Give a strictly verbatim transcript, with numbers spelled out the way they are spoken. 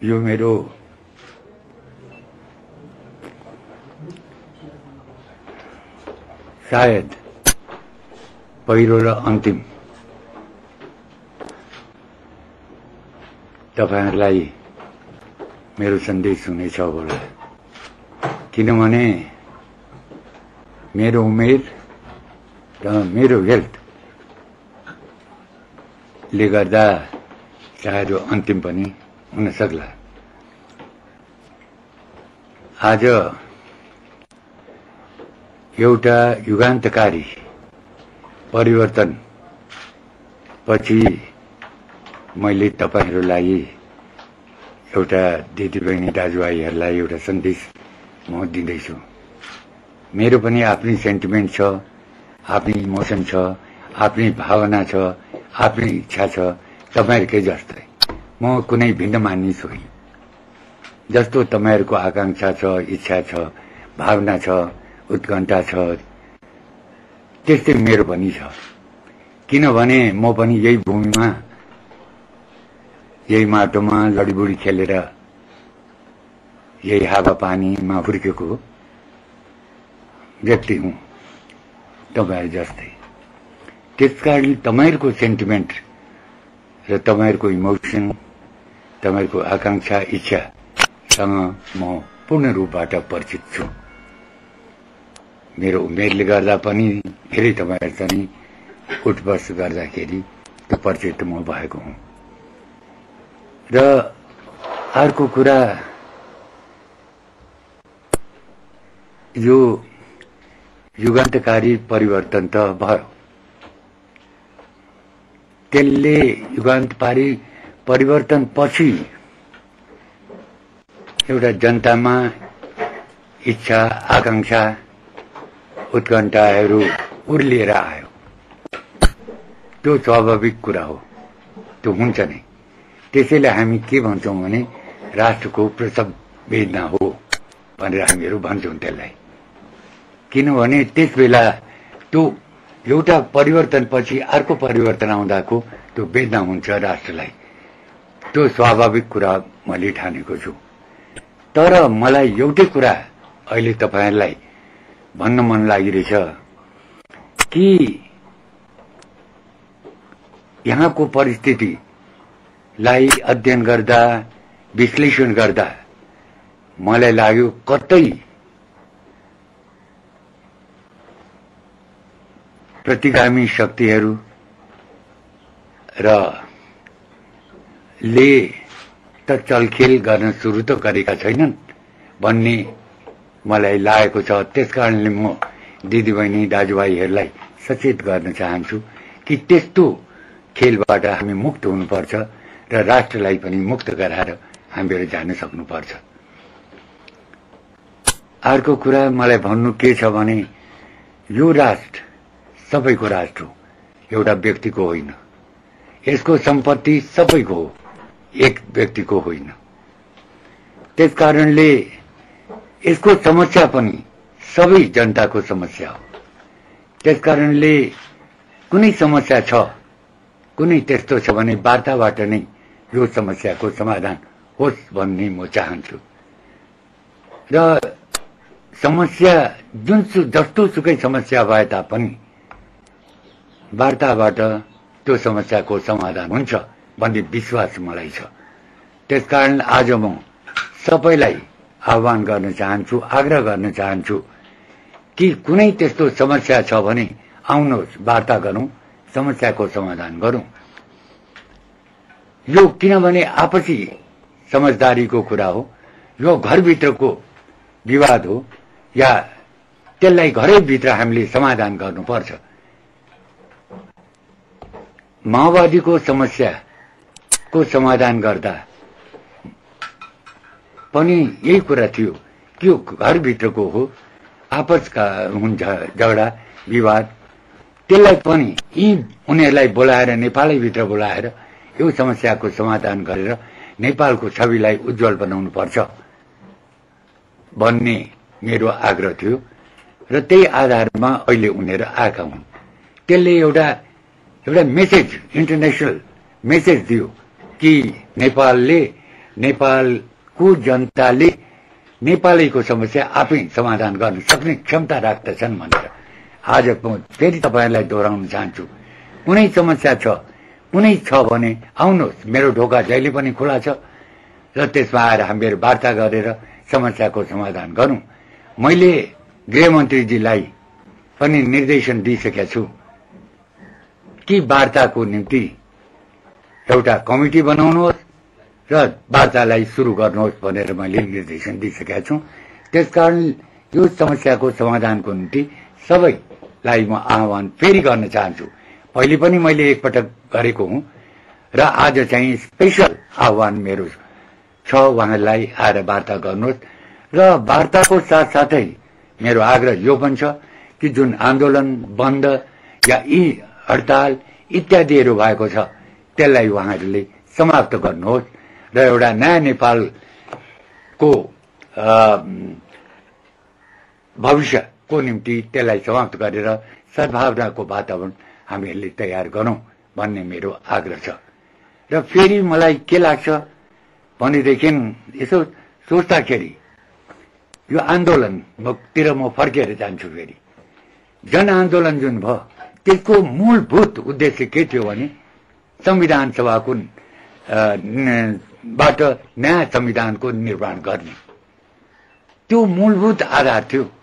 यो मेरो सायद पहिलो र अन्तिम तपाईहरुलाई मेरो सन्देश हुनेछ होला। किनभने मेरो उमेर र मेरो हेल्थ ले गर्दा सायद अन्तिम पनि हुन सक्ला। आज एउटा युगान्तकारी परिवर्तन पछि मैले तपाईहरुलाई एउटा दिदीबहिनी दाजुभाइहरुलाई एउटा सन्देश म दिँदैछु। मेरो पनि आफ्नै सेन्टिमेन्ट छ, आफ्नै इमोसन छ, आफ्नै भावना छ, आफ्नै इच्छा छ, तपाईहरुकै जस्तै। म कुनै भिन्न मानिस होइन। जस्तो तपाईहरुको आकांक्षा छ, इच्छा छ, भावना छ, उत्कण्ठा छ, त्यस्तै मेरो पनि छ। किनभने म पनि यही भूमिमा यही माटोमा लडीबुडी खेलेर यही हावापानीमा हुर्केको व्यक्ति हुँ, तपाईहरु जस्तै। त्यसकारण तपाईहरुको सेन्टिमेन्ट र तपाईहरुको इमोसन, तपाईहरुको आकांक्षा, इच्छासँग म पूर्ण रूपबाट परिचित छु। मेरो उमेरले गर्दा पनि धेरै तपाईहरुसँग उठबस गर्दाखेरि त्यो परिचित म भएको हुँ। र अर्को कुरा, यो युगान्तकारी परिवर्तन त भयो। त्यसले युगान्तकारी परिवर्तन पछि एउटा जनतामा इच्छा, आकांक्षा, उत्कण्ठाहरू उर्लिएर आयो। त्यो स्वाभाविक कुरा हो, त्यो हुन्छ नै। त्यसैले हामी के भन्छौं भने राष्ट्रको प्रसव वेदना हो भनेर हामीहरू भन्छौं त्यसलाई। किनभने त्यसबेला त्यो एउटा परिवर्तन पछि अर्को परिवर्तन आउँदाको त्यो वेदना हुन्छ राष्ट्रलाई। त्यो स्वाभाविक कुरा मैले ठानेको छु। तर मलाई एउटै कुरा अहिले तपाईहरुलाई भन्न मन लागिरहेछ कि यहाँको परिस्थितिलाई अध्ययन गर्दा, विश्लेषण गर्दा मलाई लाग्यो कतै प्रतिगामी शक्तिहरू र ले त चलखेल गर्न सुरु त गरेका छैनन् भन्ने मलाई लागेको छ। त्यसकारणले म दिदीबहिनी दाजुभाइहरूलाई सचेत गर्न चाहन्छु कि त्यस्तो खेलबाट हामी मुक्त हुनुपर्छ र राष्ट्रलाई पनि मुक्त गराएर हामीहरू जान सक्नुपर्छ। अर्को कुरा मलाई भन्नु के छ भने यो राष्ट्र सबैको राष्ट्र हो, एउटा व्यक्तिको होइन। यसको सम्पत्ति सबैको हो, एक व्यक्तिको होइन। त्यसकारणले यसको समस्या पनि सबै जनताको समस्या हो। त्यसकारणले कुनै समस्या छ, कुनै त्यस्तो छ भने वार्ताबाट नै यो समस्याको समाधान होस् भन्ने म चाहन्छु। र समस्या जुनसु जस्तो सुकै समस्या भए तापनि वार्ताबाट त्यो समस्याको समाधान हुन्छ भन्ने विश्वास मलाई छ। त्यसकारण आज म सबैलाई आह्वान गर्न चाहन्छु, आग्रह गर्न चाहन्छु कि कुनै त्यस्तो समस्या छ भने आउनुहोस्, वार्ता गरौं, समस्याको समाधान गरौं। यो किनभने आपसी समझदारीको कुरा हो। यो घरभित्रको विवाद हो या त्यसलाई घरैभित्र हामीले समाधान गर्नुपर्छ। माओवादीको समस्याको समाधान गर्दा पनि यही कुरा थियो कि यो घरभित्रको हो, आपसका हुन्छ झगडा विवाद। त्यसलाई पनि यी उनीहरूलाई बोलाएर, नेपालैभित्र बोलाएर यो समस्याको समाधान गरेर नेपालको छविलाई उज्जवल बनाउनु पर्छ भन्ने मेरो आग्रह थियो र त्यही आधारमा अहिले उनीहरू आएका हुन्। त्यसले एउटा एउटा मेसेज, इन्टरनेशनल मेसेज दियो कि नेपालले नेपालको जनताले नेपालीको समस्या आफै समाधान गर्न सक्ने क्षमता राख्दछन् भनेर आज म फेरि तपाईहरुलाई दोहोऱ्याउन चाहन्छु। कुनै समस्या छ, कुनै छ भने आउनुहोस्, मेरो ढोका जहिले पनि खुला छ र त्यसमा आएर हामीहरू वार्ता गरेर समस्याको समाधान गरौँ। मैले गृहमन्त्रीजीलाई पनि निर्देशन दिइसकेको छु कि वार्ताको निम्ति एउटा कमिटी बनाउनुहोस् र वार्तालाई सुरु गर्नुहोस् भनेर मैले निर्देशन दिइसकेको छु। त्यसकारण यो समस्याको समाधानको निम्ति सबैलाई म आह्वान फेरि गर्न चाहन्छु। पहिले पनि मैले एकपटक गरेको हुँ र आज चाहिँ स्पेशल आह्वान मेरो छ, उहाँलाई आएर वार्ता गर्नुहोस्। र वार्ताको साथसाथै मेरो आग्रह यो पनि छ कि जुन आन्दोलन, बन्द या यी हडताल इत्यादिहरू भएको छ त्यसलाई उहाँहरूले समाप्त गर्नुहोस् र एउटा नयाँ नेपालको भविष्यको निम्ति त्यसलाई समाप्त गरेर सद्भावनाको वातावरण हामीहरूले तयार गरौँ भन्ने मेरो आग्रह छ। र फेरि मलाई के लाग्छ भनेदेखि यसो सोच्दाखेरि यो आन्दोलनतिर म फर्केर जान्छु। फेरि जनआन्दोलन जुन भयो त्यसको मूलभूत उद्देश्य के थियो भने संविधान सभाको बाट नयाँ संविधानको निर्माण गर्ने, त्यो मूलभूत आधार थियो।